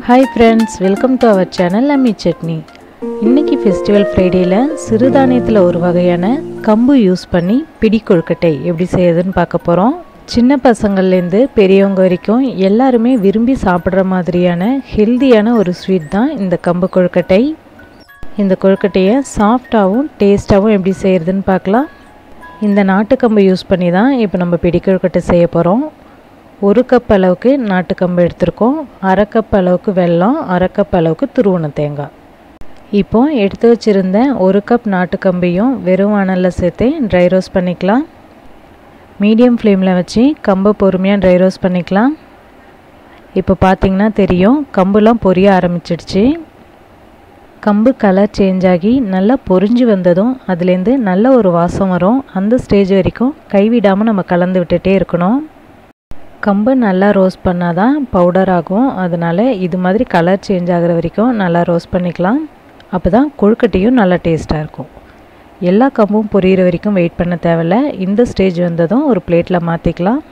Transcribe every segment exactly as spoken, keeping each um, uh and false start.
Hi friends, welcome to our channel Ammi Chutney. இன்னைக்கு festival ஃப்ரைடேல சிறுதானியத்துல ஒரு வகையான கம்பு யூஸ் பண்ணி பிடி கொழுக்கட்டை எப்படி செய்யறதுன்னு பார்க்க போறோம். சின்ன பசங்கள்ல இருந்து பெரியவங்க வரைக்கும் எல்லாரும் விரும்பி சாப்பிடுற மாதிரியான ஹெல்தியான ஒரு ஸ்வீட் தான் இந்த கம்பு கொழுக்கட்டை. இந்த கொழுக்கட்டையை சாஃப்டாவும் டேஸ்டாவும் எப்படி செய்யறதுன்னு பார்க்கலாம். இந்த நாட்டு கம்பு யூஸ் பண்ணி தான் இப்போ நம்ம பிடி கொழுக்கட்டை செய்ய போறோம். ஒரு கப் அளவுக்கு நாட்டு கம்பு எடுத்துருக்கோம். அரை கப் அளவுக்கு வெல்லம், அரை கப் அளவுக்கு துருவன தேங்காய். இப்போ எடுத்து வச்சிருந்த ஒரு கப் நாட்டு கம்பையும் வெறும் வாணல்ல சேர்த்து ட்ரை ரோஸ்ட் பண்ணிக்கலாம். மீடியம் ஃப்ளேமில் வச்சு கம்பை பொறுமையாக ட்ரை ரோஸ்ட் பண்ணிக்கலாம். இப்போ பார்த்தீங்கன்னா தெரியும், கம்புலாம் பொரிய ஆரம்பிச்சிடுச்சு. கம்பு கலர் சேஞ்ச் ஆகி நல்லா பொரிஞ்சு வந்ததும் அதுலேருந்து நல்ல ஒரு வாசம் வரும். அந்த ஸ்டேஜ் வரைக்கும் கைவிடாமல் நம்ம கலந்து விட்டுட்டே இருக்கணும். கம்பு நல்லா ரோஸ்ட் பண்ணால் தான் பவுடர் ஆகும். அதனால் இது மாதிரி கலர் சேஞ்ச் ஆகிற வரைக்கும் நல்லா ரோஸ்ட் பண்ணிக்கலாம். அப்போ தான் கொழுக்கட்டையும் நல்லா டேஸ்ட்டாக இருக்கும். எல்லா கம்பும் பொரியிற வரைக்கும் வெயிட் பண்ண தேவையில்ல. இந்த ஸ்டேஜ் வந்ததும் ஒரு பிளேட்டில் மாற்றிக்கலாம்.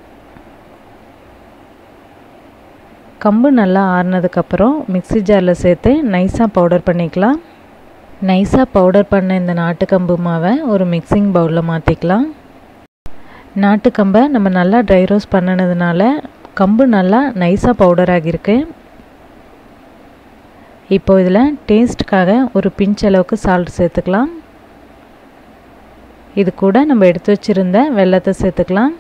கம்பு நல்லா ஆறுனதுக்கப்புறம் மிக்ஸி ஜாரில் சேர்த்து நைஸாக பவுடர் பண்ணிக்கலாம். நைஸாக பவுடர் பண்ண இந்த நாட்டு கம்பு மாவை ஒரு மிக்சிங் பவுலில் மாற்றிக்கலாம். நாட்டு கம்பை நம்ம நல்லா ட்ரை ரோஸ்ட் பண்ணினதுனால கம்பு நல்லா நைஸாக பவுடர் ஆகியிருக்கு. இப்போ இதில் டேஸ்ட்டுக்காக ஒரு பிஞ்ச் அளவுக்கு சால்ட் சேர்த்துக்கலாம். இது கூட நம்ம எடுத்து வச்சுருந்த வெல்லத்தை சேர்த்துக்கலாம்.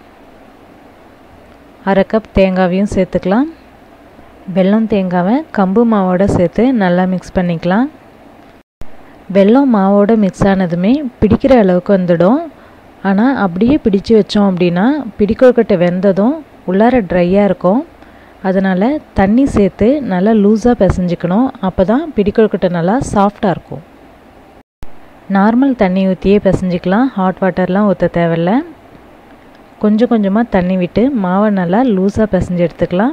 அரை கப் தேங்காவையும் சேர்த்துக்கலாம். வெல்லம் தேங்காவை கம்பு மாவோடு சேர்த்து நல்லா மிக்ஸ் பண்ணிக்கலாம். வெல்லம் மாவோடு மிக்ஸ் ஆனதுமே பிடிக்கிற அளவுக்கு வந்துடும். ஆனால் அப்படியே பிடிச்சு வச்சோம் அப்படின்னா பிடி கொழுக்கட்டை வெந்ததும் உள்ளார ட்ரையாக இருக்கும். அதனால் தண்ணி சேர்த்து நல்லா லூஸாக பிசைஞ்சிக்கணும். அப்போ தான் பிடி கொழுக்கட்டை நல்லா சாஃப்டாக இருக்கும். நார்மல் தண்ணி ஊற்றியே பிசைஞ்சிக்கலாம். ஹாட் வாட்டர்லாம் ஊற்ற தேவையில்ல. கொஞ்சம் கொஞ்சமாக தண்ணி விட்டு மாவை நல்லா லூஸாக பிசைஞ்சு எடுத்துக்கலாம்.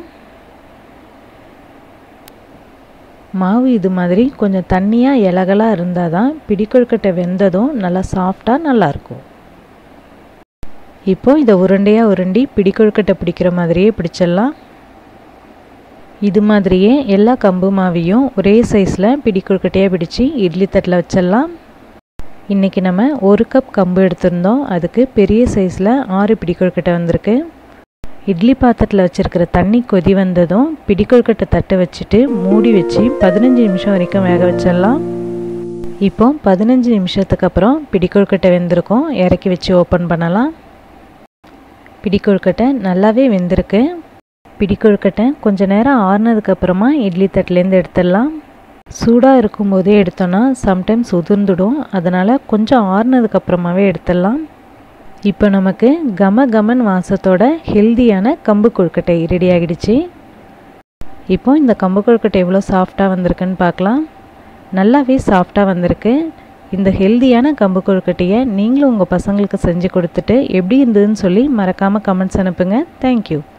மாவு இது மாதிரி கொஞ்சம் தண்ணியாக இலகலாக இருந்தால் தான் பிடி கொழுக்கட்டை வெந்ததும் நல்லா சாஃப்டாக நல்லாயிருக்கும். இப்போது இதை உருண்டையாக உருண்டி பிடி கொழுக்கட்டை பிடிக்கிற மாதிரியே பிடிச்சிடலாம். இது மாதிரியே எல்லா கம்பு மாவையும் ஒரே சைஸில் பிடி கொழுக்கட்டையாக பிடிச்சி இட்லி தட்டில் வச்சிடலாம். இன்றைக்கி நம்ம ஒரு கப் கம்பு எடுத்திருந்தோம். அதுக்கு பெரிய சைஸில் ஆறு பிடி கொழுக்கட்டை வந்திருக்கு. இட்லி பாத்திரத்தில் வச்சுருக்கிற தண்ணி கொதி வந்ததும் பிடி கொழுக்கட்டை தட்டை வச்சுட்டு மூடி வச்சு பதினஞ்சு நிமிஷம் வரைக்கும் வேக வச்சிடலாம். இப்போ பதினஞ்சு நிமிஷத்துக்கு அப்புறம் பிடி கொழுக்கட்டை வெந்திருக்கும். இறக்கி வச்சு ஓப்பன் பண்ணலாம். பிடி கொழுக்கட்டை நல்லாவே வெந்திருக்கு. பிடி கொழுக்கட்டை கொஞ்சம் நேரம் ஆறுனதுக்கப்புறமா இட்லி தட்டிலேருந்து எடுத்துடலாம். சூடாக இருக்கும்போதே எடுத்தோன்னா சம்டைம்ஸ் உதிர்ந்துடும். அதனால் கொஞ்சம் ஆறுனதுக்கப்புறமாவே எடுத்துடலாம். இப்போ நமக்கு கம கமன் வாசத்தோட ஹெல்தியான கம்பு கொழுக்கட்டை ரெடி ஆகிடுச்சு. இப்போ இந்த கம்பு கொழுக்கட்டை எவ்வளோ சாஃப்டாக வந்திருக்குன்னு பார்க்கலாம். நல்லாவே சாஃப்டாக வந்திருக்கு. இந்த ஹெல்தியான கம்பு கொழுக்கட்டையை நீங்களும் உங்கள் பசங்களுக்கு செஞ்சு கொடுத்துட்டு எப்படி இருந்ததுன்னு சொல்லி மறக்காமல் கமெண்ட்ஸ் அனுப்புங்க. தேங்க்யூ.